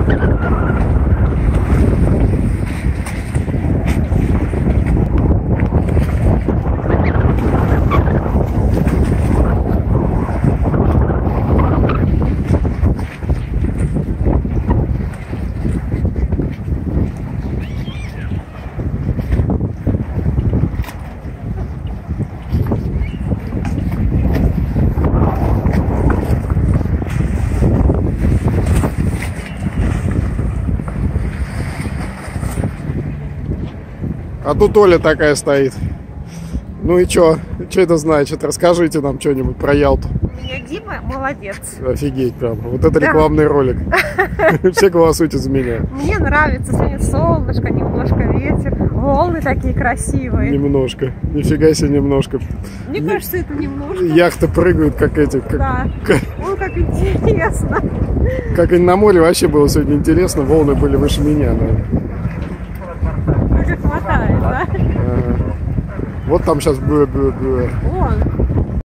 А тут Оля такая стоит. Ну и чё? Что это значит? Расскажите нам что-нибудь про Ялту. Я Дима, молодец. Офигеть прям. Вот это рекламный ролик. Все голосуйте за меня. Мне нравится. Сегодня солнышко, немножко ветер. Волны такие красивые. Немножко. Нифига себе немножко. Мне кажется, это немножко. Яхты прыгают, как эти. Да. Ой, как интересно. Как и на море вообще было сегодня интересно. Волны были выше меня, наверное. Как хватает, да? Ага. Вот там сейчас Вон.